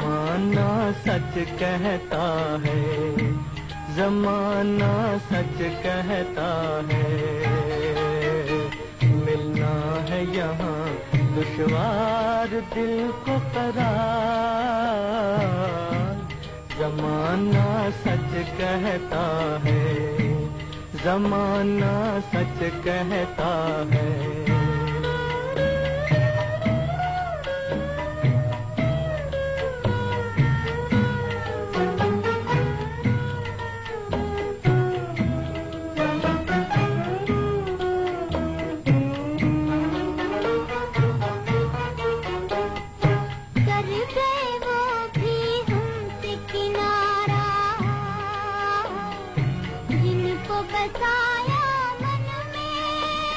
जमाना सच कहता है, जमाना सच कहता है। मिलना है यहाँ दुश्वार दिल को करार। जमाना सच कहता है, जमाना सच कहता है। बसाया मन में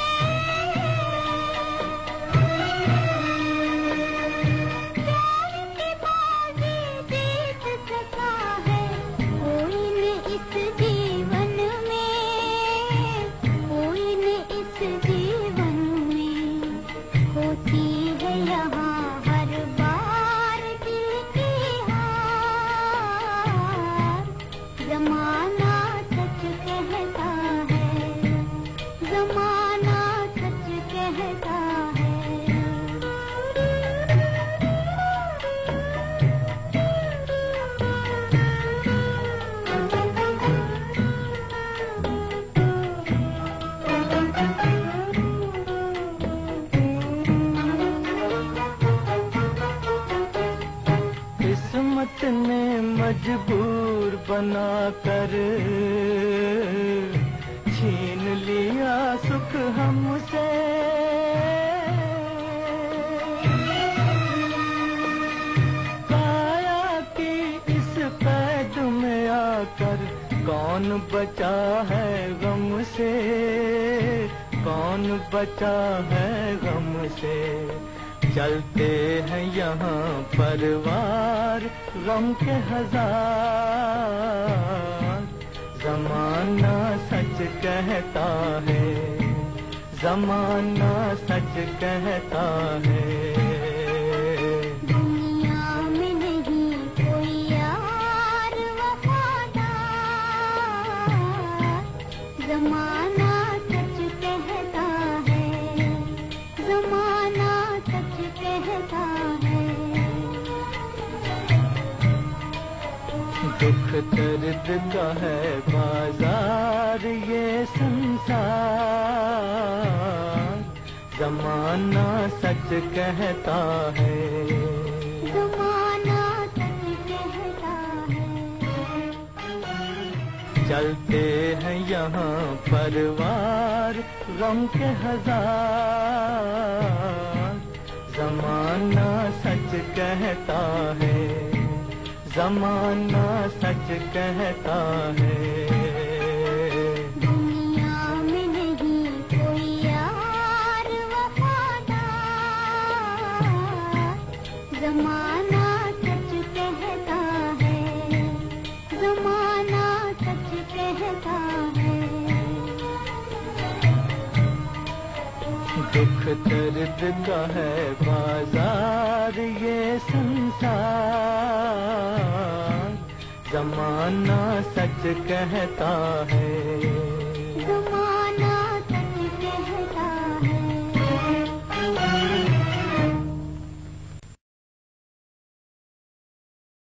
प्यार की बाजी जीत सका है कोई न इस जीवन में, कोई न इस जीवन में। होती है यहाँ हर बार दिल की हार। जमाना सच कहता है, जमाना सच कहता है। किस्मत ने मजबूर बनाकर छीन लिया सुख हमसे। काया की इस कैद में आकर कौन बचा है गम से, कौन बचा है गम से। चलते हैं यहाँ परिवार गम के हजार। जमाना सच कहता है, जमाना सच कहता है। दुनिया में नहीं कोई यार वफादार। जमाना सच कहता है, जमाना सच कहता है। दुख दर्द का है बाजार ये संसार। जमाना सच कहता है, जमाना सच कहता है। चलते हैं यहाँ परिवार गम के हजार। जमाना सच कहता है, जमाना सच कहता है। दुनिया में नहीं कोई यार वफादार। जमाना सच कहता है, जमाना सच कहता है। दुख दर्द का है बाजार ये संसार। जमाना सच कहता है,